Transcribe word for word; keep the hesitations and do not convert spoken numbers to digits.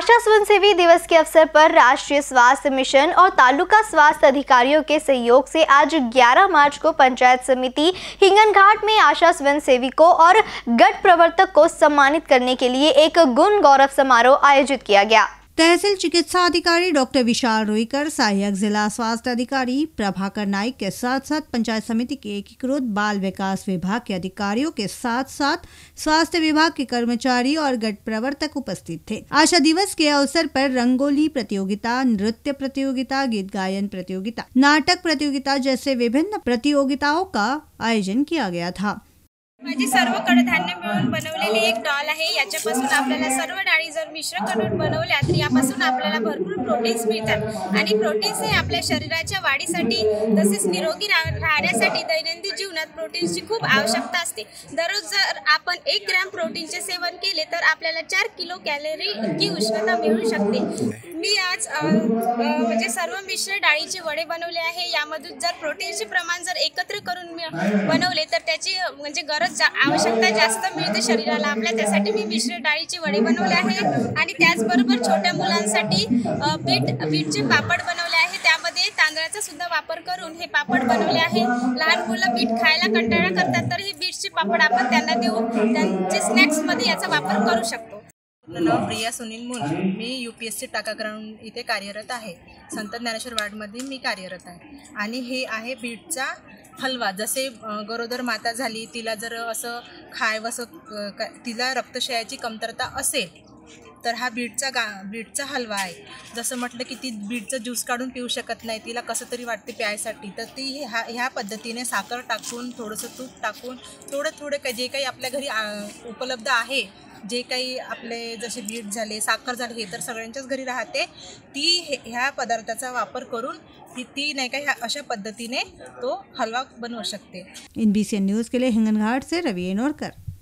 आशा स्वयंसेवी दिवस के अवसर पर राष्ट्रीय स्वास्थ्य मिशन और तालुका स्वास्थ्य अधिकारियों के सहयोग से आज ग्यारह मार्च को पंचायत समिति हिंगनघाट में आशा स्वयंसेविकों और गट प्रवर्तक को सम्मानित करने के लिए एक गुण गौरव समारोह आयोजित किया गया। तहसील चिकित्सा अधिकारी डॉक्टर विशाल रोईकर, सहायक जिला स्वास्थ्य अधिकारी प्रभाकर नाइक के साथ साथ पंचायत समिति के एकीकृत बाल विकास विभाग के अधिकारियों के साथ साथ स्वास्थ्य विभाग के कर्मचारी और गट प्रवर्तक उपस्थित थे। आशा दिवस के अवसर पर रंगोली प्रतियोगिता, नृत्य प्रतियोगिता, गीत गायन प्रतियोगिता, नाटक प्रतियोगिता जैसे विभिन्न प्रतियोगिताओं का आयोजन किया गया था। माझी सर्व कडधान्य मिळून बनवलेली एक डॉल आहे। याच्यापासून आपल्याला सर्व डाळी जर मिश्र करून बनवल्या तर यापासून आपल्याला भरपूर प्रोटीन्स मिळतात आणि प्रोटीन्स हे आपल्या शरीराच्या वाढीसाठी तसेच निरोगी राहण्यासाठी दैनंदिन जीवनात प्रोटीन्सची खूप आवश्यकता असते। दररोज जर आपण एक ग्रॅम प्रोटीनचे सेवन केले तर आपल्याला चार किलो कॅलरी इतकी उष्णता मिळू शकते। मी आज म्हणजे सर्व मिश्र डाळीचे वडे बनवले आहे। यामधून जर प्रोटीनचे प्रमाण जर एकत्र करून बनवले तर त्याची म्हणजे गरज आवश्यकता जास्त मिळते शरीराला आपल्या, त्यासाठी मी मिश्र डाळीचे वडे बनवले आहे। आणि त्याचबरोबर छोट्या मुलांसाठी बीट बीटचे पापड बनवले आहे। त्यामध्ये तांदळाचा सुद्धा वापर करून हे पापड बनवले आहे। लहान मुलं बीट खायला कंटाळा करतात तर हे बीटचे पापड आपण त्यांना देऊन त्यांचे स्नॅक्स मध्ये याचा वापर करू शकतो। माझं नाव प्रिया सुनील मुंडे, मी यू पी एस सी टाका ग्राउंड इथे कार्यरत आहे। संत ज्ञानेश्वर वार्डमध्ये मी कार्यरत आहे आणि हे आहे बीटचा हलवा। जसे गरोदर माता झाली, तिला जर असं खायवसं तिला रक्तक्षयाची कमतरता असेल तर हा बीटचा गा बीटचा हलवा आहे। जसं म्हटलं की ती बीटचं ज्यूस काढून पिऊ शकत नाही, तिला कसं तरी वाटते प्यायसाठी, तर ती ह्या ह्या पद्धतीने साखर टाकून थोडंसं तूप टाकून थोडं थोडं काही जे काही आपल्या घरी उपलब्ध आहे, जे काही आपले जसे बीट झाले, साखर झाले, हे तर सगळ्यांच्याच घरी राहते, ती ह्या पदार्थाचा वापर करून ती ती नाही का ह्या अशा पद्धतीने तो हलवा बनवू शकते। N B C N news के लिए हिंगनघाट से रवि एनोरकर।